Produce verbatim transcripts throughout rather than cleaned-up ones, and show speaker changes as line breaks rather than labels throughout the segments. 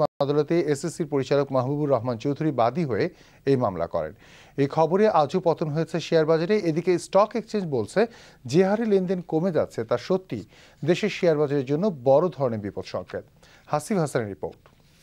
আদালতে এসএসসির পরিচালক মাহবুবুর রহমান চৌধুরী বাদী হয়ে এই মামলা করেন। এই খবরে আজও পতন হয়েছে শেয়ার বাজারে। এদিকে স্টক এক্সচেঞ্জ বলছে যে হারে লেনদেন কমে যাচ্ছে তা সত্যি দেশের শেয়ার বাজারের জন্য বড় ধরনের বিপদ সংকেত। হাসিব হাসানের রিপোর্ট।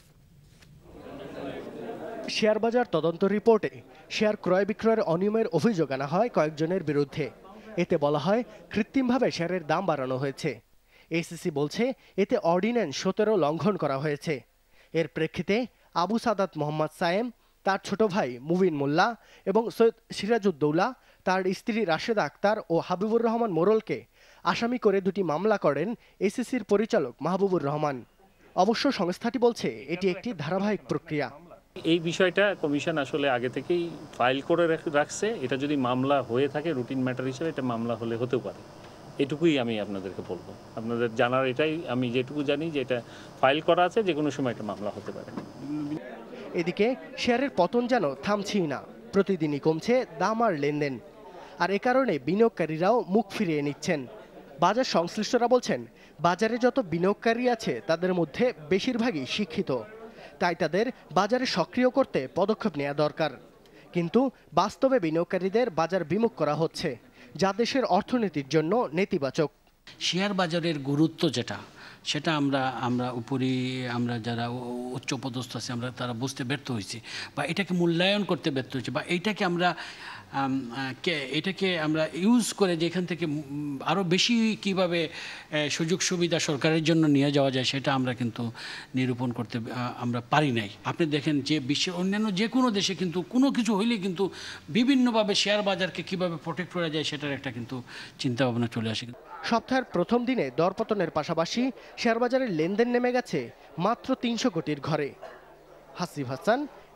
শেয়ার বাজার তদন্ত রিপোর্টে শেয়ার ক্রয় বিক্রয়ের অনিয়মের অভিযোগ আনা হয় কয়েকজনের বিরুদ্ধে। এতে বলা হয় কৃত্রিমভাবে শেয়ারের দাম বাড়ানো হয়েছে। এসিসি বলছে এতে অর্ডিন্যান্স সতেরো লঙ্ঘন করা হয়েছে। এর প্রেক্ষিতে আবু সাদাত মোহাম্মদ সায়েম, তার ছোট ভাই মুবিন মোল্লা এবং সৈয়দ সিরাজউদ্দৌলা, তার স্ত্রী রাশেদা আক্তার ও হাবিবুর রহমান মোরলকে আসামি করে দুটি মামলা করেন এসিসির পরিচালক মাহবুবুর রহমান। অবশ্য সংস্থাটি বলছে এটি একটি ধারাবাহিক প্রক্রিয়া।
এই বিষয়টা কমিশন আসলে আগে থেকেই ফাইল করে রাখছে। এটা যদি মামলা হয়ে থাকে রুটিন ম্যাটার হিসেবে এটা মামলা হলে হতেও পারে। এটুকুই আমি আপনাদেরকে বলবো। আপনাদের জানার এটাই, আমি যেটুকু জানি যে এটা ফাইল করা আছে, যে কোনো সময় একটা মামলা হতে পারে।
এদিকে শেয়ারের পতন যেন থামছেই না, প্রতিদিনই কমছে দাম আর লেনদেন। আর এ কারণে বিনিয়োগকারীরাও মুখ ফিরিয়ে নিচ্ছেন। বাজার সংশ্লিষ্টরা বলছেন বাজারে যত বিনিয়োগকারী আছে তাদের মধ্যে বেশিরভাগই শিক্ষিত, তাই তাদের বাজারে সক্রিয় করতে পদক্ষেপ নেওয়া দরকার। কিন্তু বাস্তবে বিনিয়োগকারীদের বাজার বিমুখ করা হচ্ছে, যা দেশের অর্থনীতির জন্য নেতিবাচক।
শেয়ার বাজারের গুরুত্ব যেটা, সেটা আমরা আমরা উপরি আমরা যারা উচ্চপদস্থ আছি আমরা তারা বুঝতে ব্যর্থ হয়েছি, বা এটাকে মূল্যায়ন করতে ব্যর্থ হয়েছি, বা এইটাকে আমরা এটাকে আমরা ইউজ করে যেখান থেকে আরও বেশি কিভাবে সুযোগ সুবিধা সরকারের জন্য নিয়ে যাওয়া যায় সেটা আমরা কিন্তু নিরূপণ করতে আমরা পারি নাই। আপনি দেখেন যে বিশ্বের অন্যান্য যে কোনো দেশে কিন্তু কোনো কিছু হইলে কিন্তু বিভিন্নভাবে শেয়ার বাজারকে কিভাবে প্রোটেক্ট করা যায় সেটার একটা কিন্তু চিন্তা ভাবনা চলে আসে।
সপ্তাহের প্রথম দিনে দরপতনের পাশাপাশি শেয়ার বাজারের লেনদেন নেমে গেছে মাত্র তিনশো কোটির ঘরে। হাসিব হাসান,